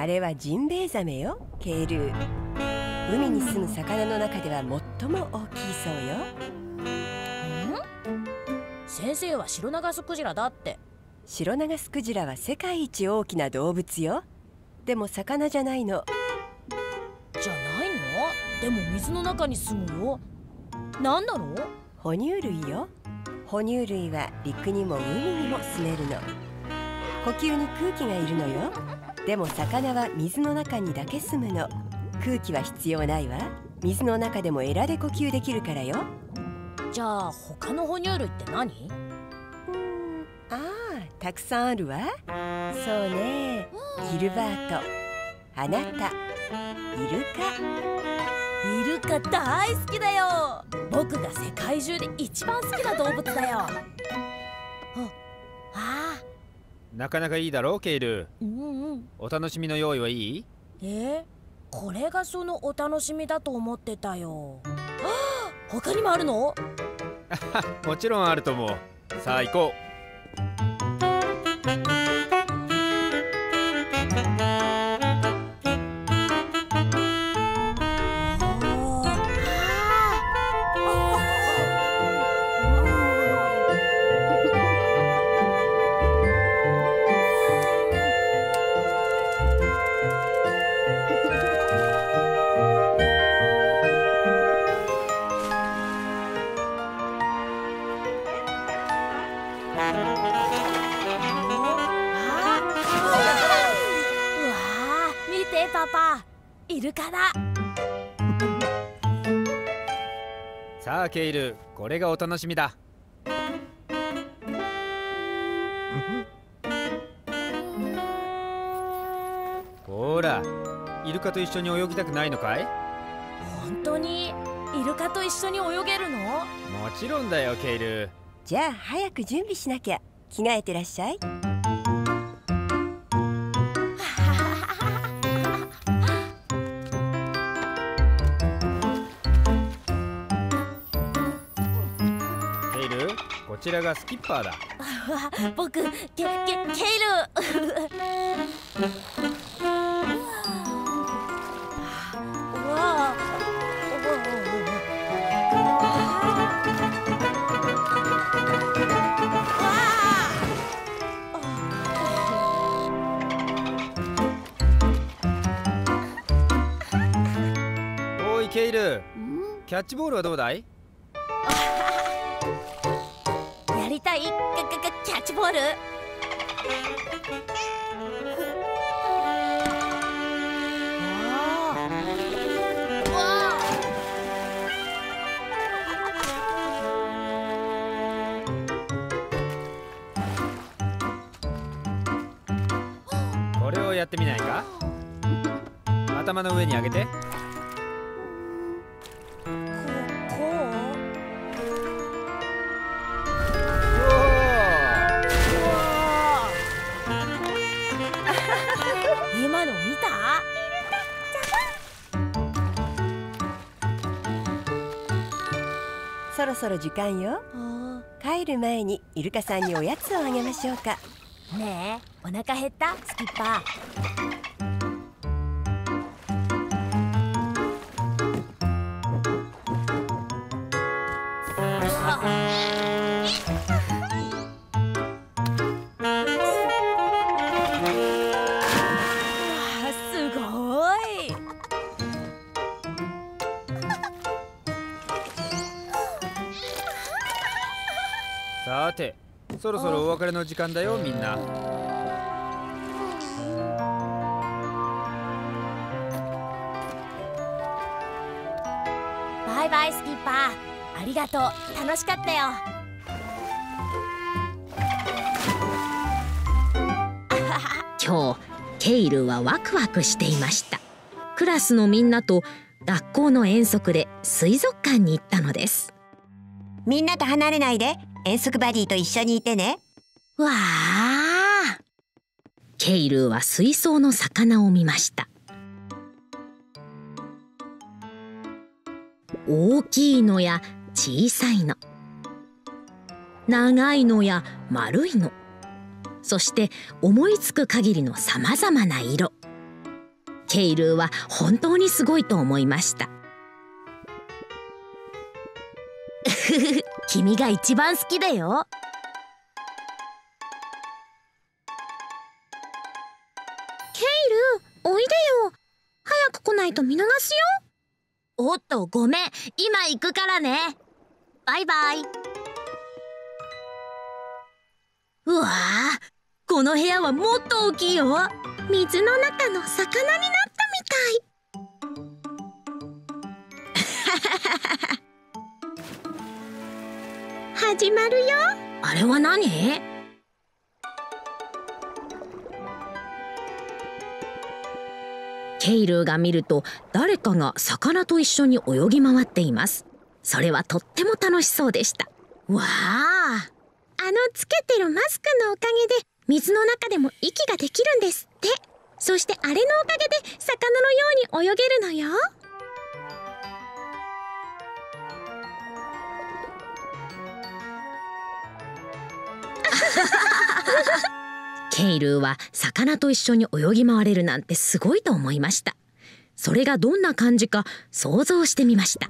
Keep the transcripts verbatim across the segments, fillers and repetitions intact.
れはジンベエザメよ、ケール。海に住む魚の中では最も大きいそうよ。 ん？先生はシロナガスクジラだって。 シロナガスクジラは世界一大きな動物よ。でも魚じゃないの。 じゃないの？でも水の中に住むよ。なんだろう？ 哺乳類よ。哺乳類は陸にも海にも住めるの。呼吸に空気がいるのよ。でも魚は水の中にだけ住むの。空気は必要ないわ。水の中でもエラで呼吸できるからよ。 じゃあ他の哺乳類って何？ うーん、ああ、たくさんあるわ。そうね、ギルバート、あなた、イルカ。 イルカ大好きだよ。僕が世界中で一番好きな動物だよ。ああ、 なかなかいいだろう、ケイル。 うんうん。 お楽しみの用意はいい？ えー、これがそのお楽しみだと思ってたよ。はあ、他にもあるの？ もちろんあると思う。さあ行こう。 パパ、イルカだ。 さあケイル、これがお楽しみだ。ほら、イルカと一緒に泳ぎたくないのかい？ 本当にイルカと一緒に泳げるの？ もちろんだよ、ケイル。 じゃあ早く準備しなきゃ。着替えてらっしゃい。 こちらがスキッパーだ。 僕、ケ、ケ、ケイル。うわあ。 おいケイル、キャッチボールはどうだい？ やりたい？キャッチボール？ これをやってみないか？頭の上に上げて。 今の見た？ そろそろ時間よ。帰る前にイルカさんにおやつをあげましょうか。 ねえ、お腹減った？スキッパー。 さて、そろそろお別れの時間だよ、みんな。 バイバイスキッパー、ありがとう。楽しかったよ。 今日ケイルはワクワクしていました。クラスのみんなと学校の遠足で水族館に行ったのです。 みんなと離れないで、遠足バディと一緒にいてね。 わあ、ケイルは水槽の魚を見ました。大きいのや小さいの、長いのや丸いの、そして思いつく限りのさまざまな色。 ケイルーは本当にすごいと思いました。君が一番好きだよ。ケイルー、おいでよ。早く来ないと見逃すよ。おっと、ごめん、今行くからね。バイバイ。うわあ、この部屋はもっと大きいよ。水の中の魚になったみたい。始まるよ。あれは何？ケイルーが見ると誰かが魚と一緒に泳ぎ回っています。それはとっても楽しそうでした。わあ、あのつけてるマスクのおかげで水の中でも息ができるんですって。そしてあれのおかげで魚のように泳げるのよ。ケイルーは魚と一緒に泳ぎ回れるなんてすごいと思いました。それがどんな感じか想像してみました。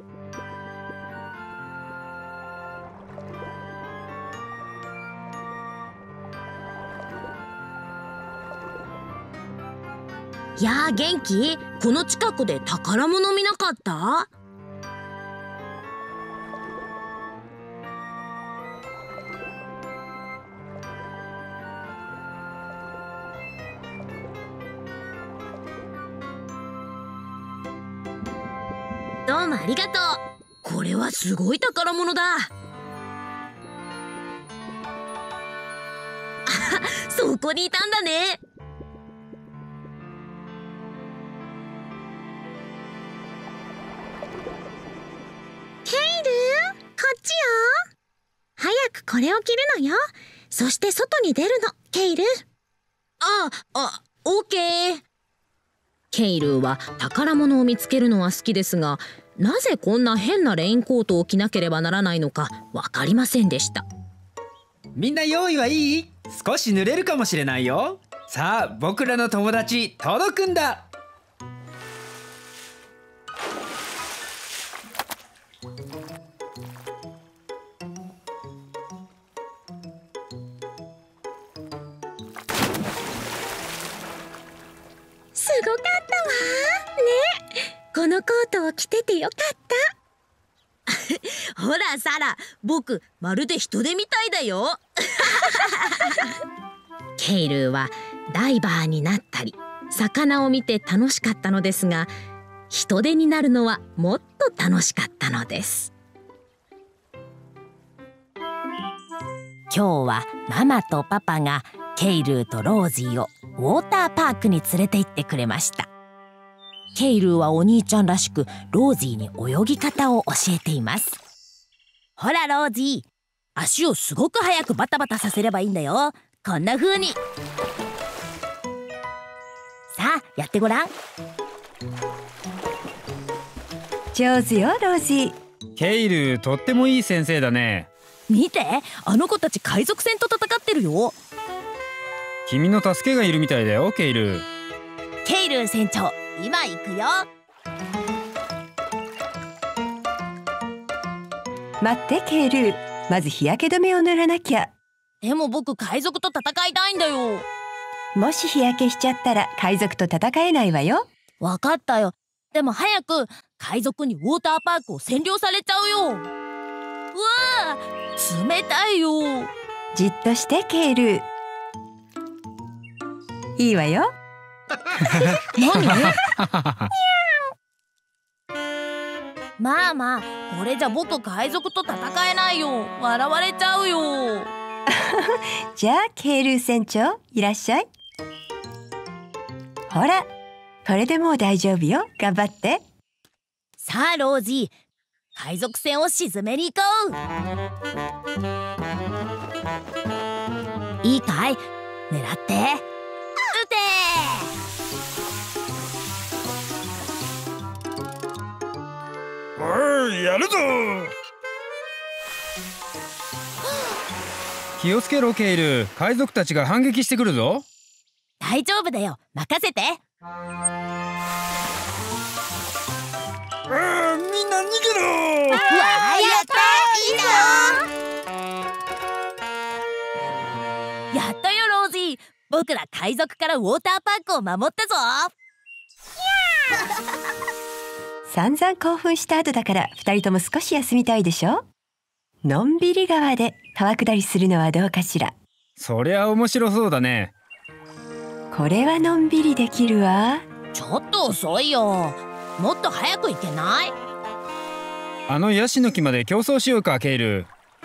やあ、元気？この近くで宝物見なかった？どうもありがとう。これはすごい宝物だ。あ、そこにいたんだね。ケイルー、こっちよ。早くこれを着るのよ。そして外に出るの、ケイルー。あ、あ、オーケー。ケイルーは宝物を見つけるのは好きですが、なぜこんな変なレインコートを着なければならないのか分かりませんでした。 みんな用意はいい？少し濡れるかもしれないよ。さあ、僕らの友達届くんだ。 すごかったわね。このコートを着ててよかった。ほらサラ、僕まるで人手みたいだよ。ケイルーはダイバーになったり魚を見て楽しかったのですが、人手になるのはもっと楽しかったのです。 今日はママとパパがケイルーとロージーをウォーターパークに連れて行ってくれました。ケイルーはお兄ちゃんらしくロージーに泳ぎ方を教えています。ほらロージー、足をすごく早くバタバタさせればいいんだよ。こんな風に。さあやってごらん。 上手よロージー。 ケイルー、とってもいい先生だね。 見て、あの子たち海賊船と戦ってるよ。 君の助けがいるみたいだよ、ケイルー。 ケイルー船長、今行くよ。 待ってケイルー、まず日焼け止めを塗らなきゃ。 でも僕海賊と戦いたいんだよ。 もし日焼けしちゃったら海賊と戦えないわよ。 わかったよ。でも早く海賊にウォーターパークを占領されちゃうよ。うわあ、冷たいよ。 じっとしてケイルー。いいわよ。 何？まあまあ、これじゃ僕海賊と戦えないよ。笑われちゃうよ。 じゃあケイルー船長、いらっしゃい。ほら、これでもう大丈夫よ。頑張って。 さあロージー、海賊船を沈めに行こう。いいかい？狙って撃て。 おい、やるぞ。気をつけろケイルー、海賊たちが反撃してくるぞ。 大丈夫だよ、任せて。 あー、みんな逃げろ。 うわー、やったー、いいぞ。やったよロージー、僕ら海賊からウォーターパークを守ったぞ。 散々興奮した後だからふたりとも少し休みたいでしょ。のんびり川で川下りするのはどうかしら。 そりゃ面白そうだね。 これはのんびりできるわ。 ちょっと遅いよ。もっと早く行けない？ あのヤシの木まで競争しようか、ケイル。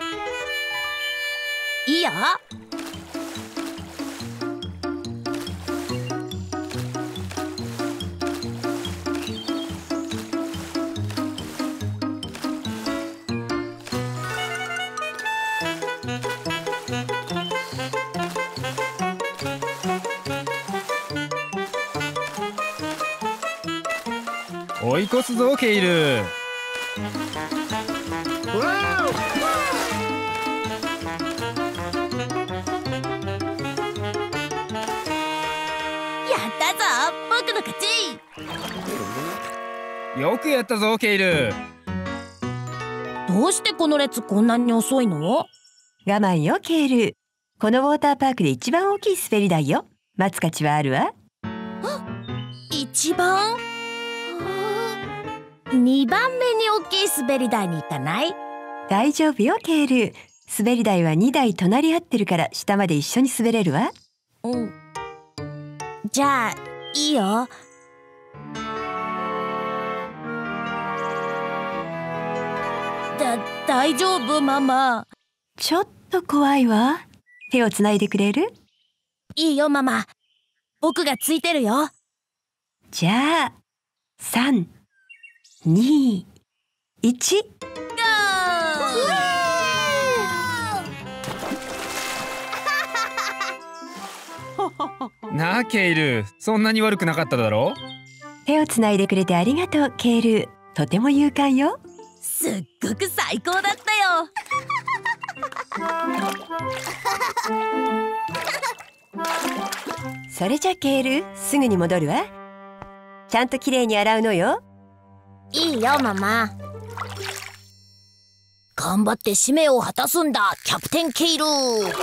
いいよ。 追い越すぞケイル。 やったぞ、僕の勝ち。 よくやったぞケイル。 どうしてこの列こんなに遅いの？ 我慢よケール。このウォーターパークで一番大きい滑り台よ。待つ価値はあるわ。 一番？にばんめに大きい滑り台に行ったない？ 大丈夫よケール。滑り台はにだい隣り合ってるから下まで一緒に滑れるわ。 うん。じゃあいいよ。だ大丈夫ママ。 ちょっと怖いわ。手をつないでくれる？ いいよママ。僕がついてるよ。 じゃあさん、に、いち。 なあケイル、そんなに悪くなかっただろ。 手をつないでくれてありがとうケール。とても勇敢よ。 すっごく最高だったよ。 それじゃケール、すぐに戻るわ。ちゃんときれいに洗うのよ。 いいよママ。頑張って使命を果たすんだキャプテンケイル。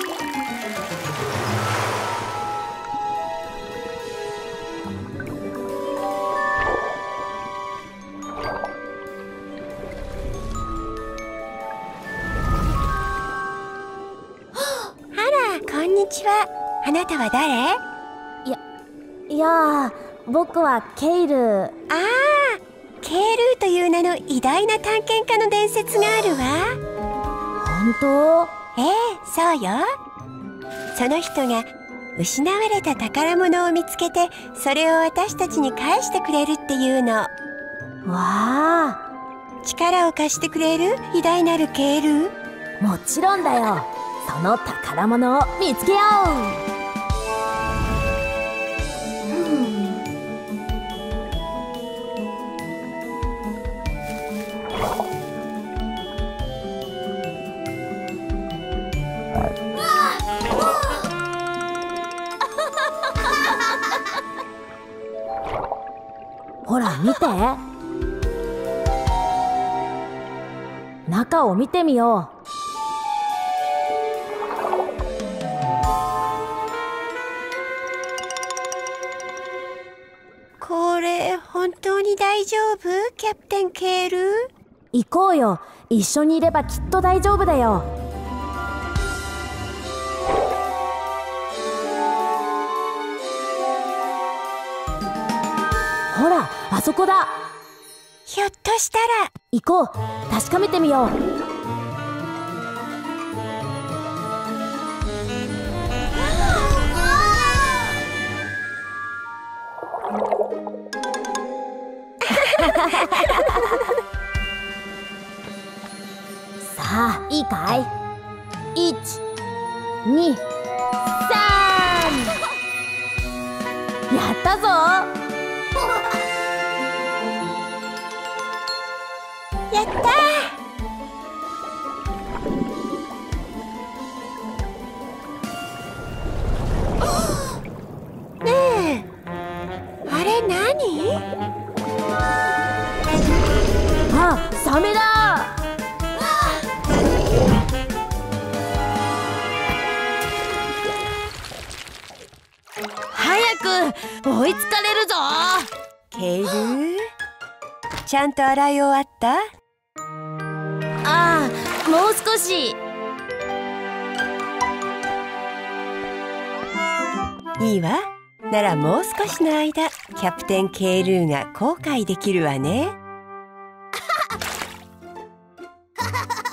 こんにちは。あなたは誰？ いや、いや僕はケイル。 ああ、ケールーという名の偉大な探検家の伝説があるわ。 本当？ ええ、そうよ。その人が失われた宝物を見つけて、それを私たちに返してくれるっていうの。 わあ。 力を貸してくれる？偉大なるケールー。 もちろんだよ。その宝物を見つけよう。ほら見て。中を見てみよう。 これ本当に大丈夫？キャプテンケール？ 行こうよ。一緒にいればきっと大丈夫だよ。ほら、あそこだ。 ひょっとしたら。 行こう。確かめてみよう。さあ、いいかい？いち、に、さん。やったぞ。 やったー。ねえ、あれ何？ あ、サメだ。早く追いつかれるぞ。 ケイルー、ちゃんと洗い終わった？ ああ、もう少し。 いいわ。ならもう少しの間、キャプテンケイルーが後悔できるわね。